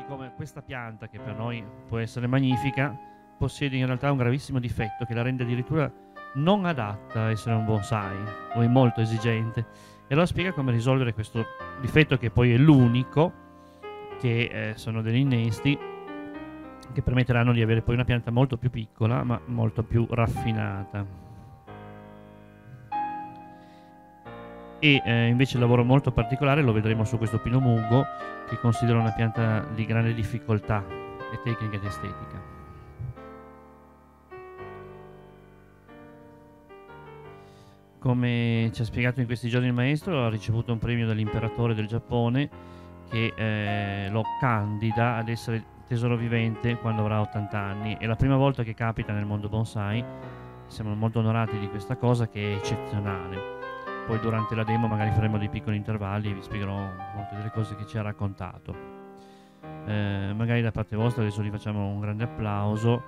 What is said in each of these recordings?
come questa pianta, che per noi può essere magnifica, possiede in realtà un gravissimo difetto che la rende addirittura non adatta a essere un bonsai, o è molto esigente. E allora spiega come risolvere questo difetto, che poi è l'unico, che sono degli innesti che permetteranno di avere poi una pianta molto più piccola ma molto più raffinata. E invece il lavoro molto particolare lo vedremo su questo pino mugo, che considero una pianta di grande difficoltà e tecnica ed estetica. Come ci ha spiegato in questi giorni il maestro, ha ricevuto un premio dall'imperatore del Giappone, che lo candida ad essere tesoro vivente quando avrà 80 anni. È la prima volta che capita nel mondo bonsai, siamo molto onorati di questa cosa, che è eccezionale. Poi durante la demo magari faremo dei piccoli intervalli e vi spiegherò molte delle cose che ci ha raccontato. Magari da parte vostra adesso gli facciamo un grande applauso.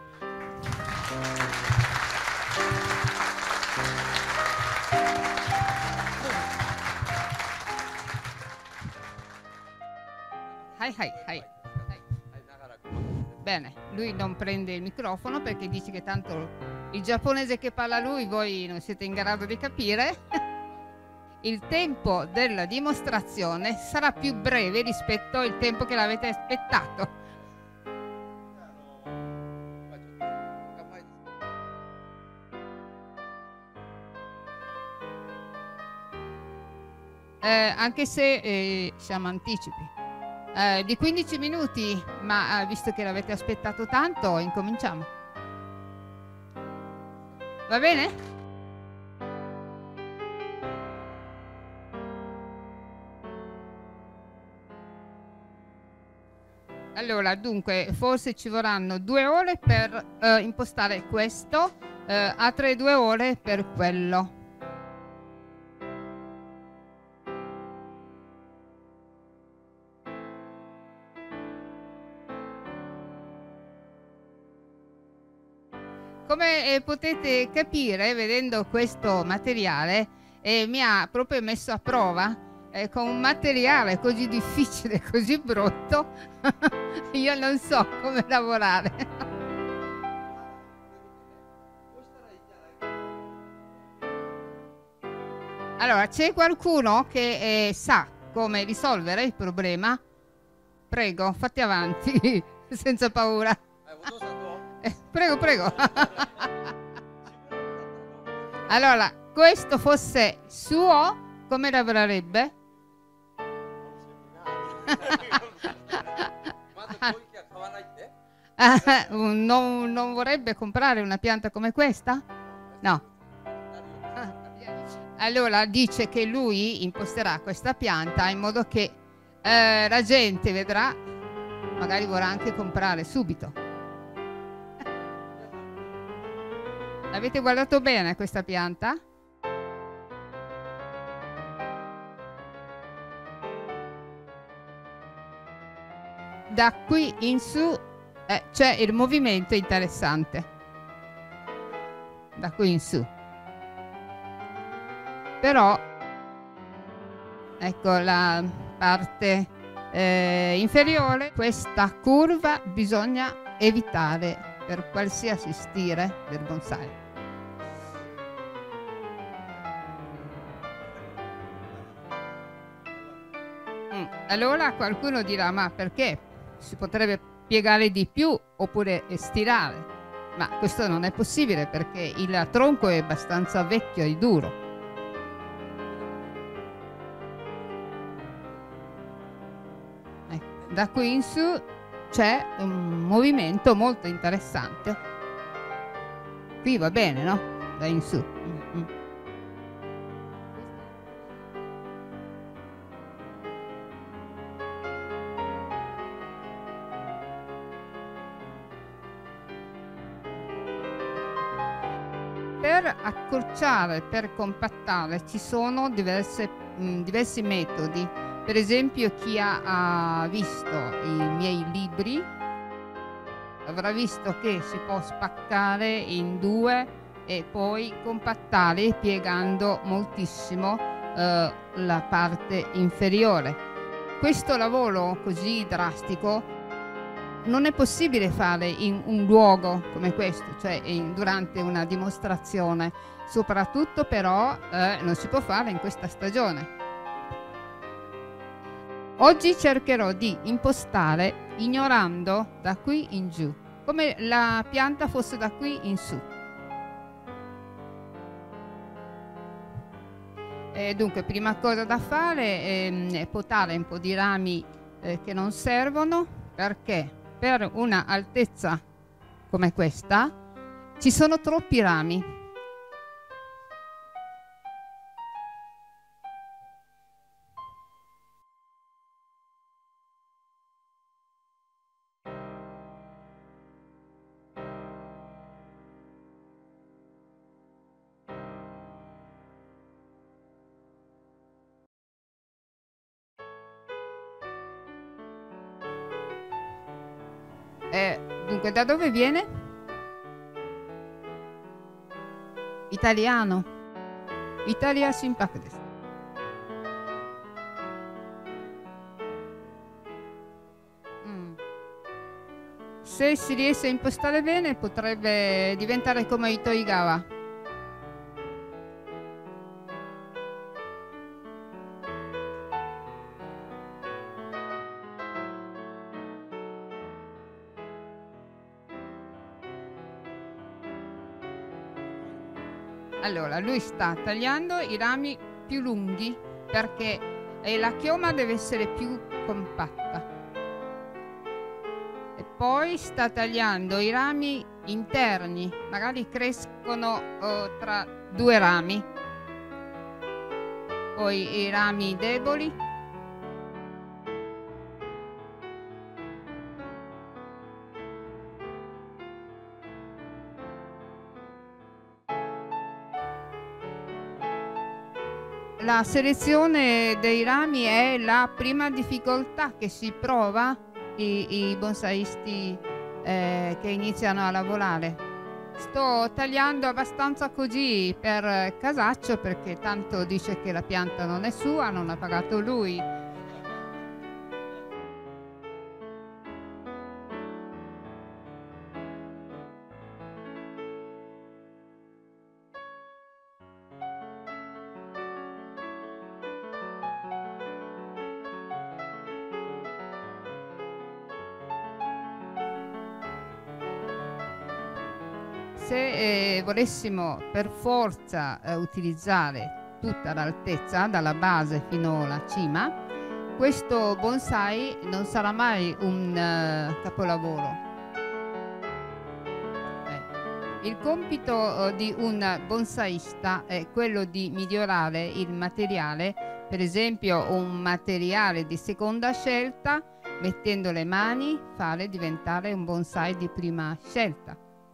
Bene, lui non prende il microfono perché dice che tanto il giapponese che parla lui voi non siete in grado di capire. Il tempo della dimostrazione sarà più breve rispetto al tempo che l'avete aspettato. Anche se siamo anticipi di 15 minuti, ma visto che l'avete aspettato tanto, incominciamo. Va bene? Allora, dunque, forse ci vorranno 2 ore per impostare questo, altre 2 ore per quello. Come potete capire, vedendo questo materiale, mi ha proprio messo a prova. Con un materiale così difficile, così brutto, io non so come lavorare. Allora, c'è qualcuno che sa come risolvere il problema? Prego, fate avanti, senza paura. Prego, prego. Allora, questo fosse suo, come lavorerebbe? Non vorrebbe comprare una pianta come questa? No. Allora dice che lui imposterà questa pianta in modo che la gente vedrà, magari vorrà anche comprare subito. Avete guardato bene questa pianta? Da qui in su c'è il movimento interessante. Da qui in su. Però, ecco la parte inferiore, questa curva bisogna evitare per qualsiasi stile del bonsai. Allora qualcuno dirà, ma perché? Si potrebbe piegare di più oppure stirare, ma questo non è possibile perché il tronco è abbastanza vecchio e duro. Ecco, da qui in su c'è un movimento molto interessante. Qui va bene, no? Da in su. Per accorciare, per compattare ci sono diversi metodi. Per esempio chi ha visto i miei libri avrà visto che si può spaccare in 2 e poi compattare piegando moltissimo la parte inferiore. Questo lavoro così drastico non è possibile fare in un luogo come questo, cioè durante una dimostrazione, soprattutto però non si può fare in questa stagione. Oggi cercherò di impostare ignorando da qui in giù, come la pianta fosse da qui in su. Dunque, prima cosa da fare è potare un po' di rami che non servono, perché per una altezza come questa ci sono troppi rami. Dunque, da dove viene? Italiano. Italia Simpactes. Se si riesce a impostare bene potrebbe diventare come i Toigawa. Allora, lui sta tagliando i rami più lunghi perché la chioma deve essere più compatta. E poi sta tagliando i rami interni, magari crescono tra due rami. Poi i rami deboli. La selezione dei rami è la prima difficoltà che si prova i bonsaisti che iniziano a lavorare. Sto tagliando abbastanza così per casaccio, perché tanto dice che la pianta non è sua, non ha pagato lui. Se volessimo per forza utilizzare tutta l'altezza dalla base fino alla cima, questo bonsai non sarà mai un capolavoro. Il compito di un bonsaista è quello di migliorare il materiale, per esempio un materiale di seconda scelta, mettendo le mani, fare diventare un bonsai di prima scelta.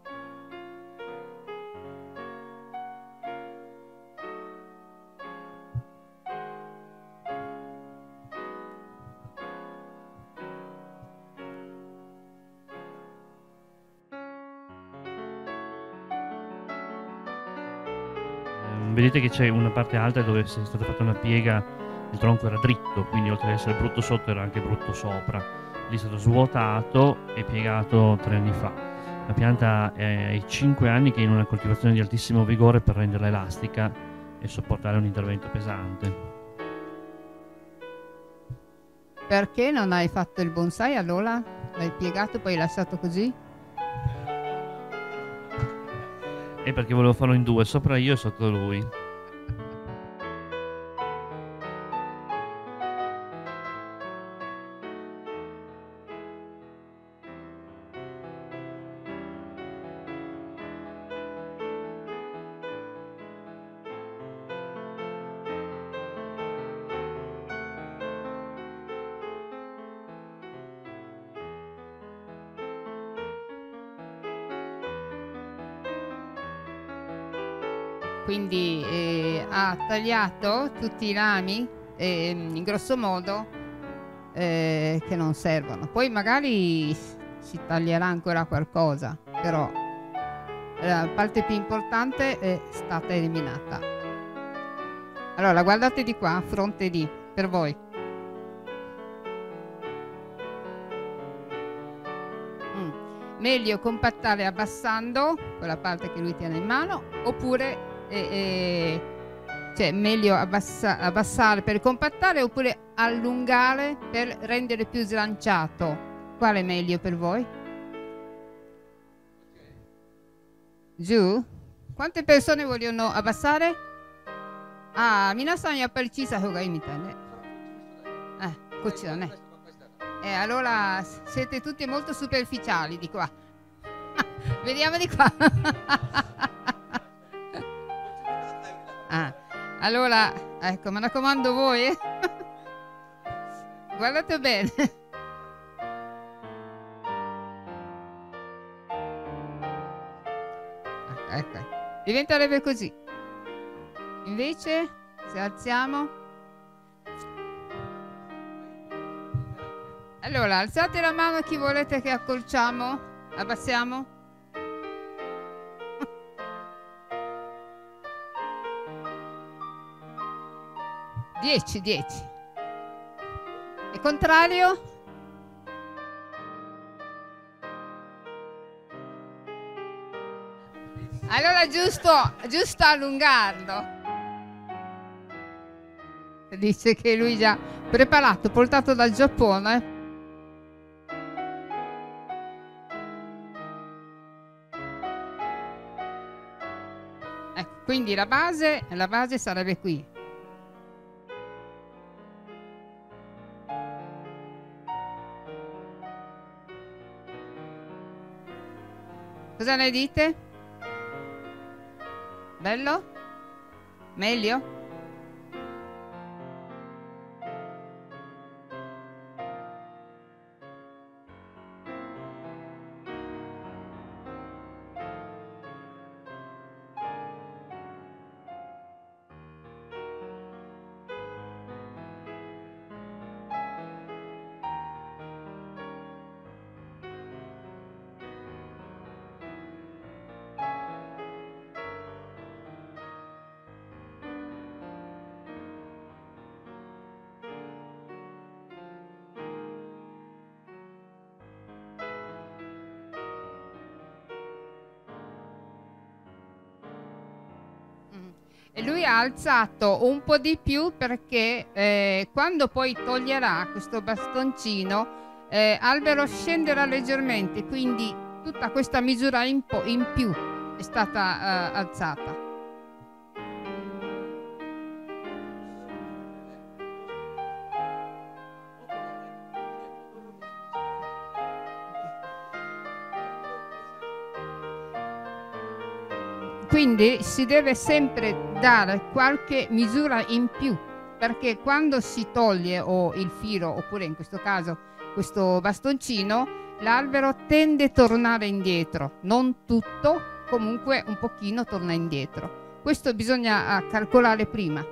Vedete che c'è una parte alta dove è stata fatta una piega, il tronco era dritto, quindi oltre ad essere brutto sotto era anche brutto sopra. Lì è stato svuotato e piegato 3 anni fa. La pianta è ai 5 anni che è in una coltivazione di altissimo vigore per renderla elastica e sopportare un intervento pesante. Perché non hai fatto il bonsai allora? L'hai piegato poi lasciato così? E perché volevo farlo in 2, sopra io e sotto lui. Quindi ha tagliato tutti i rami in grosso modo che non servono. Poi magari si taglierà ancora qualcosa, però la parte più importante è stata eliminata. Allora guardate di qua, fronte di, per voi. Meglio compattare abbassando quella parte che lui tiene in mano, oppure cioè meglio abbassare per compattare, oppure allungare per rendere più slanciato. Qual è meglio per voi? Giù? Quante persone vogliono abbassare? Ah, minasan yappari chisai hou ga ii mitai ne. Kochi da ne. Allora siete tutti molto superficiali di qua. Vediamo di qua. Allora, ecco, mi raccomando voi. Guardate bene. Ecco, diventerebbe così. Invece, se alziamo. Allora, alzate la mano chi volete che accorciamo. Abbassiamo. 10, 10. E contrario? Allora giusto allungarlo. Dice che lui già preparato, portato dal Giappone. Ecco, quindi la base sarebbe qui. Cosa ne dite? Bello? Meglio? E lui ha alzato un po' di più perché quando poi toglierà questo bastoncino, Albero scenderà leggermente, quindi tutta questa misura in più è stata alzata. Quindi si deve sempre dare qualche misura in più, perché quando si toglie o il filo, oppure in questo caso questo bastoncino, l'albero tende a tornare indietro. Non tutto, comunque un pochino torna indietro. Questo bisogna calcolare prima.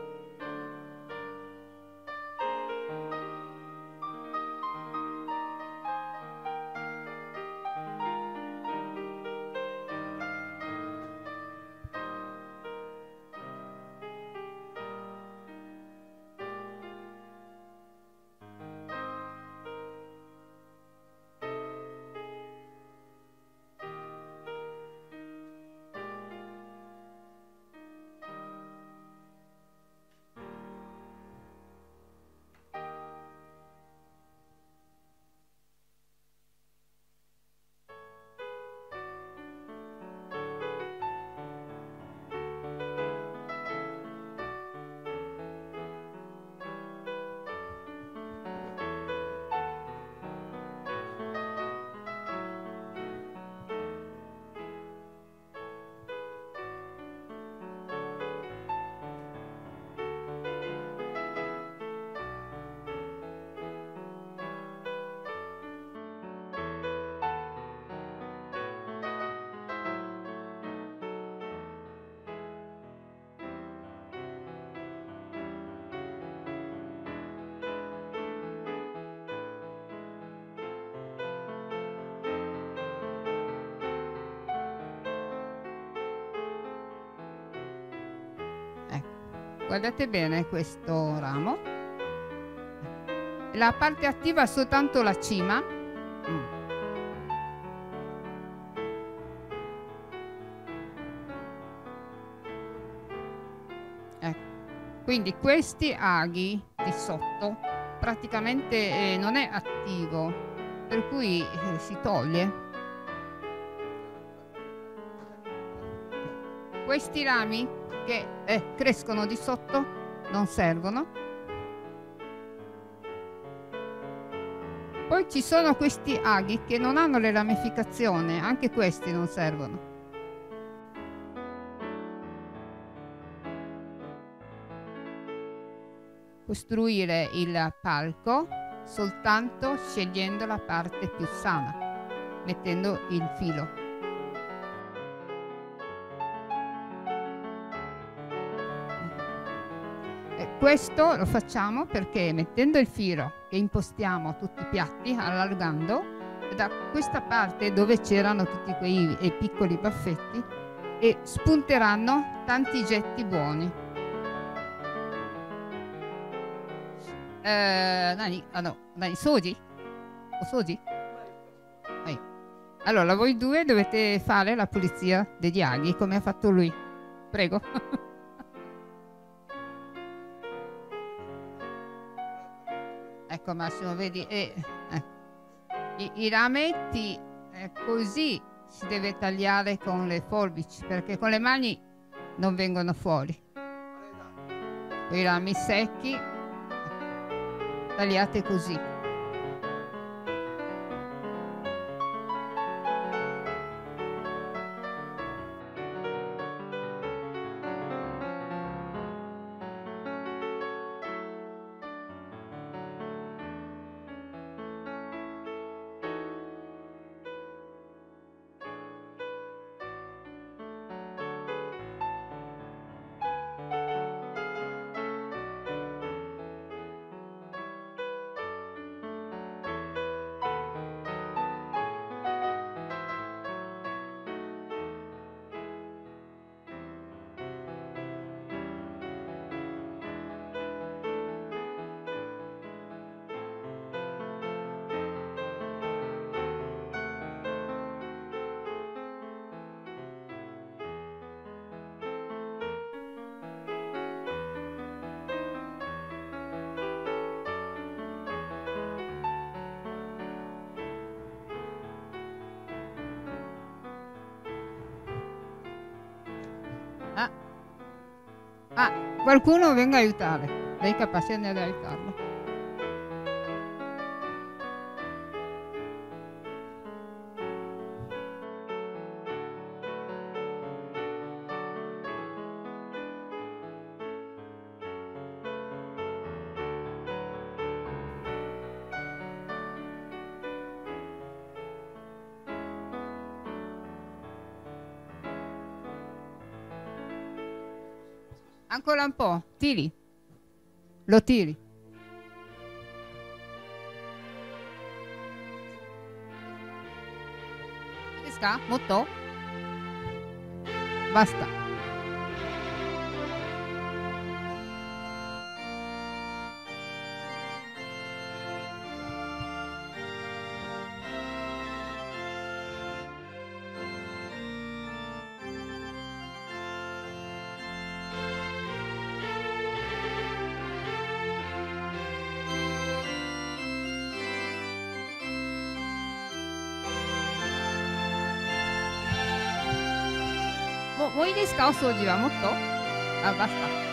Guardate bene questo ramo, la parte attiva è soltanto la cima, Quindi questi aghi di sotto praticamente non è attivo, per cui si toglie. Questi rami che crescono di sotto non servono. Poi ci sono questi aghi che non hanno le ramificazioni, anche questi non servono. Costruire il palco soltanto scegliendo la parte più sana, mettendo il filo. Questo lo facciamo perché mettendo il filo che impostiamo tutti i piatti, allargando, da questa parte dove c'erano tutti quei piccoli baffetti e spunteranno tanti getti buoni. Nani, Soji? O Soji? Allora, voi due dovete fare la pulizia degli aghi come ha fatto lui. Prego. Ecco Massimo, vedi, i rametti così si deve tagliare con le forbici perché con le mani non vengono fuori. I rami secchi tagliate così. Qualcuno venga a aiutare, lei è capace di aiutarlo. Ancora un po', tiri, lo tiri. Desca? Molto? Basta. Moういいですか？お掃除はもっと？バスタ。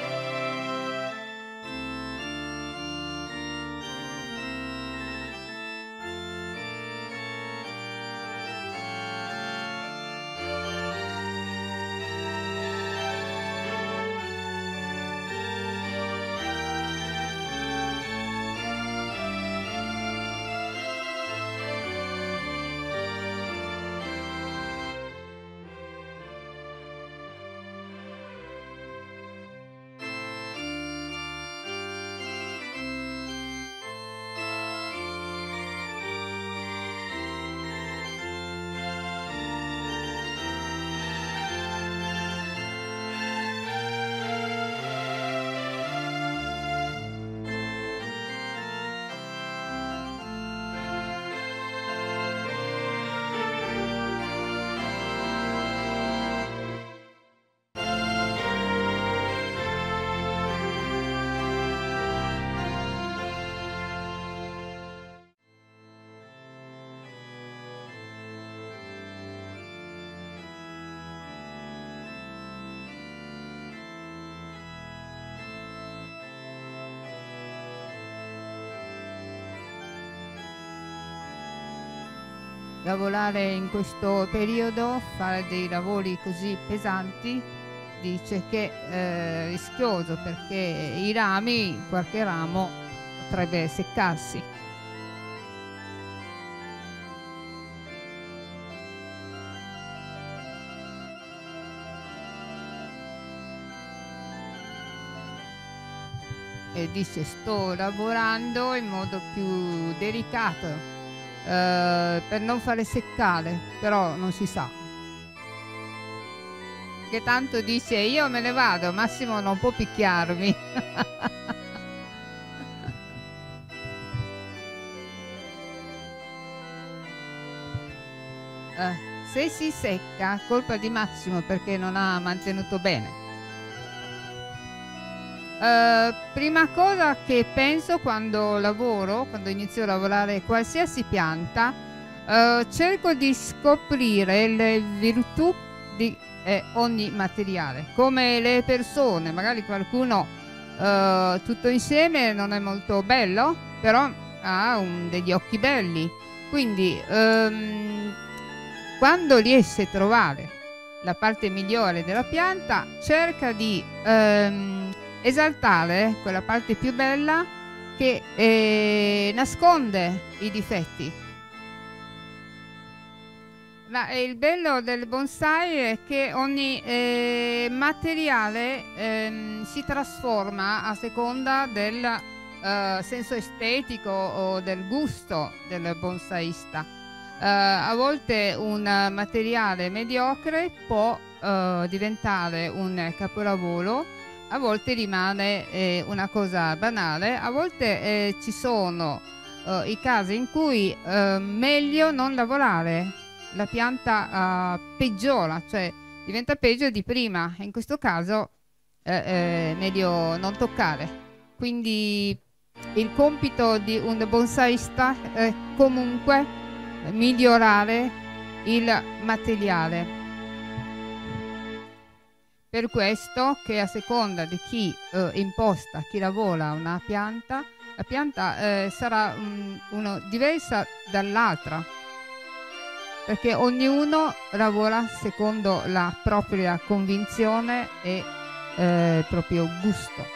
lavorare in questo periodo, fare dei lavori così pesanti, dice che è rischioso perché i rami, qualche ramo potrebbe seccarsi. E dice sto lavorando in modo più delicato per non fare seccare, però non si sa. Che tanto dice io me ne vado, Massimo non può picchiarmi. Se si secca, colpa di Massimo perché non ha mantenuto bene. Prima cosa che penso quando lavoro, quando inizio a lavorare qualsiasi pianta, cerco di scoprire le virtù di ogni materiale, come le persone. Magari qualcuno tutto insieme non è molto bello, però ha degli occhi belli. Quindi quando riesce a trovare la parte migliore della pianta, cerca di esaltare quella parte più bella che nasconde i difetti. Il bello del bonsai è che ogni materiale si trasforma a seconda del senso estetico o del gusto del bonsaista. A volte un materiale mediocre può diventare un capolavoro, a volte rimane una cosa banale, a volte ci sono i casi in cui meglio non lavorare, la pianta peggiora, cioè diventa peggio di prima, in questo caso è meglio non toccare. Quindi il compito di un bonsaista è comunque migliorare il materiale. Per questo che a seconda di chi imposta, chi lavora una pianta, la pianta sarà diversa dall'altra, perché ognuno lavora secondo la propria convinzione e il proprio gusto.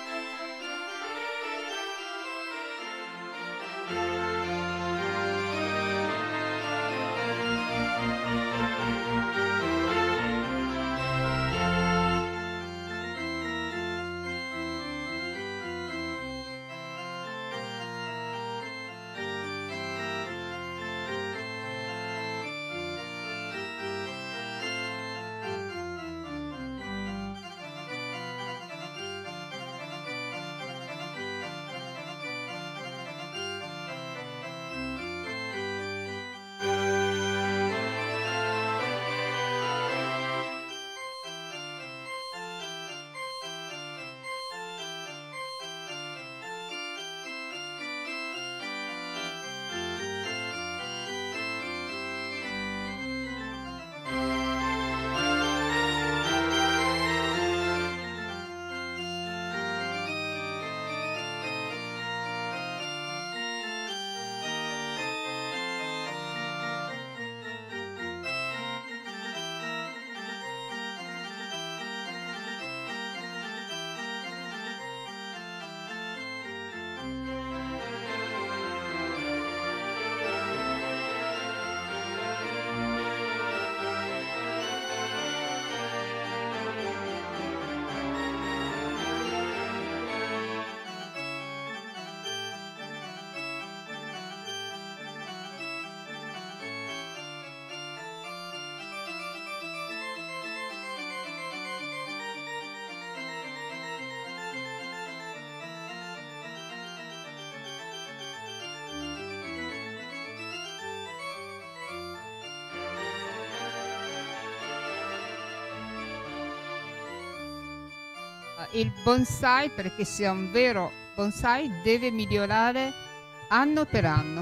Il bonsai, perché sia un vero bonsai, deve migliorare anno per anno.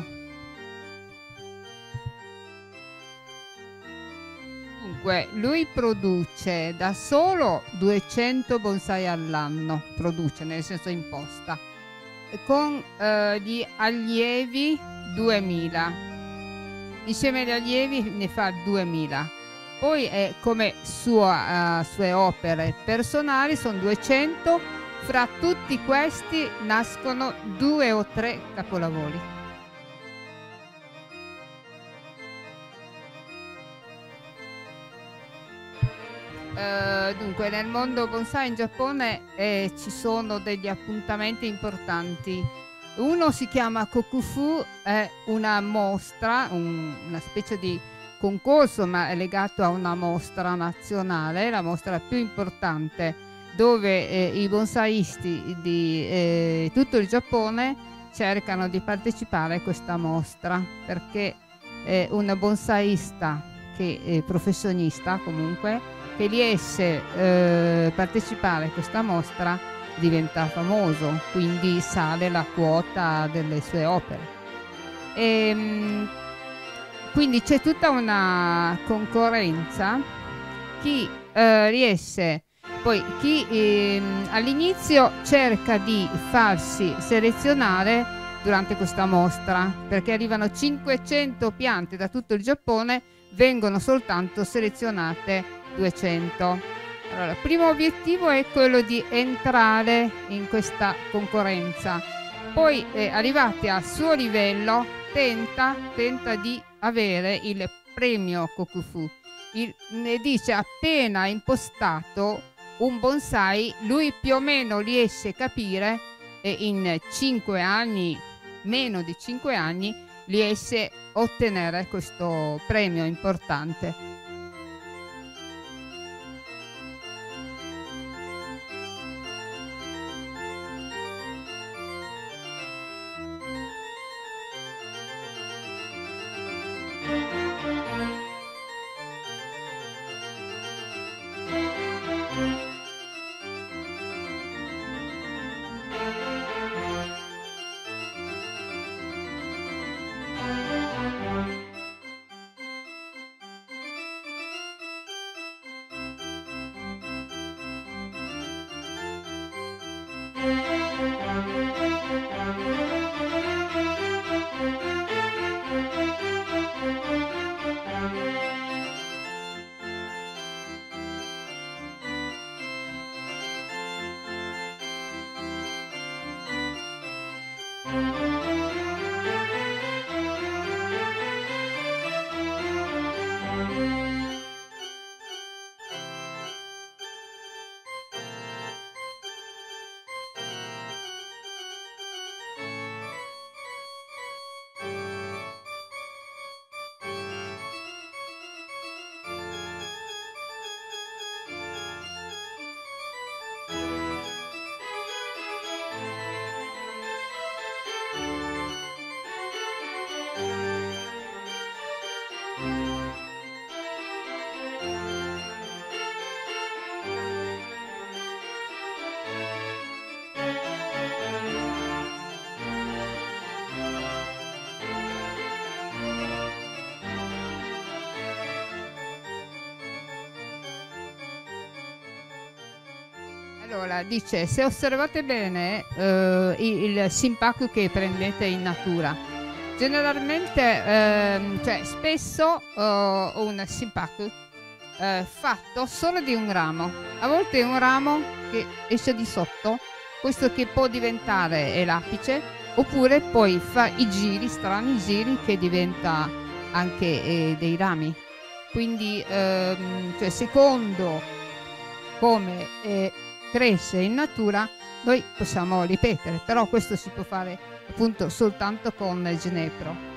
Dunque, lui produce da solo 200 bonsai all'anno, produce nel senso imposta, e con gli allievi 2000. insieme agli allievi ne fa 2000. Poi come sue opere personali sono 200, fra tutti questi nascono 2 o 3 capolavori. Dunque, nel mondo bonsai in Giappone ci sono degli appuntamenti importanti. Uno si chiama Kokufu, è una mostra, una specie di concorso, ma è legato a una mostra nazionale, la mostra più importante, dove i bonsaisti di tutto il Giappone cercano di partecipare a questa mostra, perché un bonsaista professionista comunque, che riesce a partecipare a questa mostra diventa famoso, quindi sale la quota delle sue opere. Quindi c'è tutta una concorrenza. Chi riesce, poi chi all'inizio cerca di farsi selezionare durante questa mostra, perché arrivano 500 piante da tutto il Giappone, vengono soltanto selezionate 200. Allora, il primo obiettivo è quello di entrare in questa concorrenza. Poi, arrivati al suo livello, tenta di avere il premio Kokufu. Ne dice, appena impostato un bonsai, lui più o meno riesce a capire, e in 5 anni, meno di 5 anni, riesce a ottenere questo premio importante. Allora, dice, se osservate bene il Sinpaku che prendete in natura, generalmente, cioè spesso un Sinpaku fatto solo di un ramo, a volte un ramo che esce di sotto, questo che può diventare l'apice, oppure poi fa i giri, strani giri, che diventa anche dei rami. Quindi, cioè, secondo come cresce in natura, noi possiamo ripetere, però questo si può fare appunto soltanto con ginepro.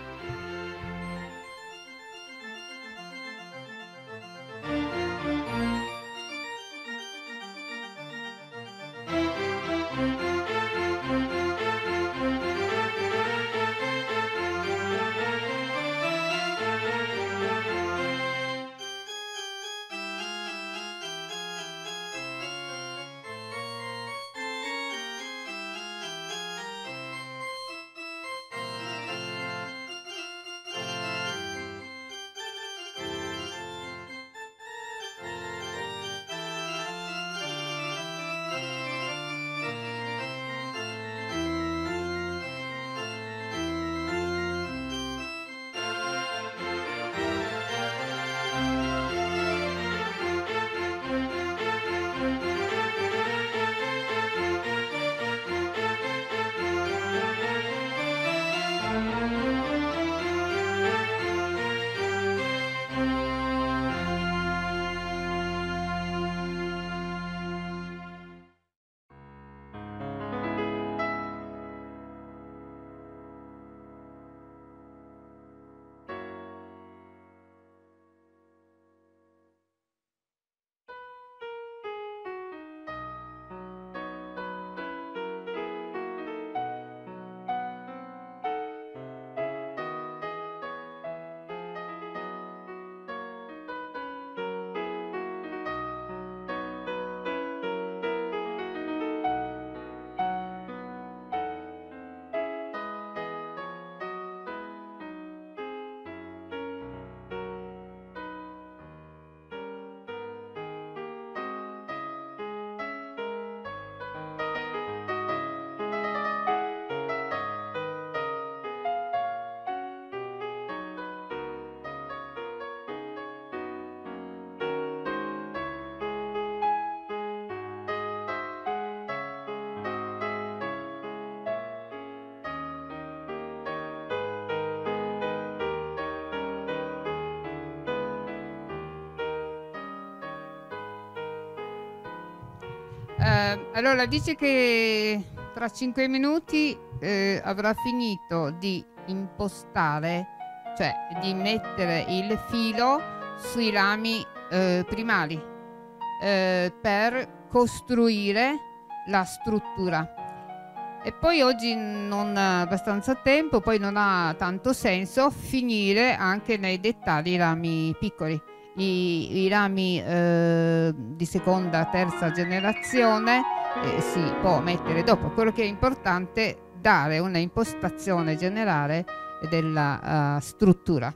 Allora dice che tra 5 minuti avrà finito di impostare, cioè di mettere il filo sui rami primari per costruire la struttura. E poi oggi non ha abbastanza tempo, poi non ha tanto senso finire anche nei dettagli i rami piccoli. I rami di seconda, terza generazione si può mettere dopo. Quello che è importante è dare una impostazione generale della struttura.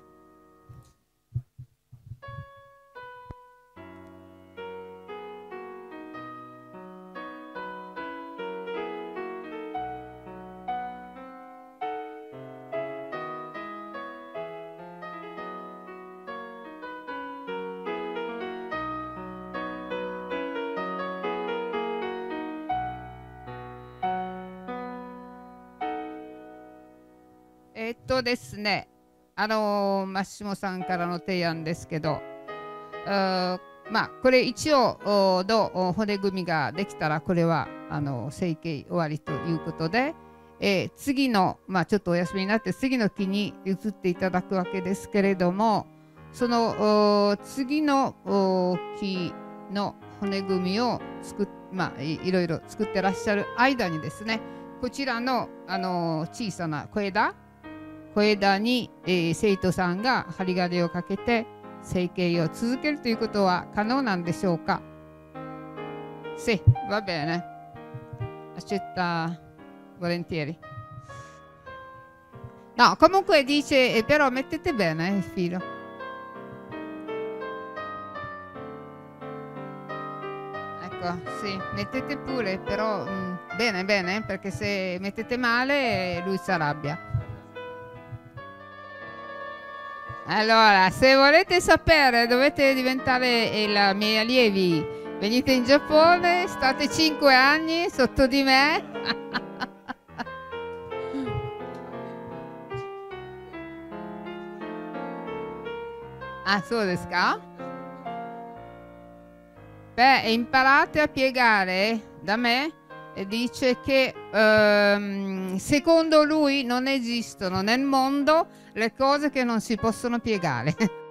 Desu ne. マッシモさんからの提案ですけど、まあこれ一応の骨組みができたらこれは成形終わりということで、次のまあちょっとお休みになって次の木に移っていただくわけですけれども、その次の木の骨組みをまあいろいろ作ってらっしゃる間にですね、こちらの小さな小枝に、生徒さんが針金をかけて成形を続けるということは可能なんでしょうか？ Sì, va bene. Accetta volentieri. No, comunque dice, però mettete bene il filo. Ecco, sì, mettete pure, però bene, bene, perché se mettete male lui si arrabbia. Allora, se volete sapere, dovete diventare i miei allievi. Venite in Giappone, state 5 anni sotto di me. Ah, so desu ka? Beh, imparate a piegare da me. E dice che secondo lui non esistono nel mondo le cose che non si possono piegare.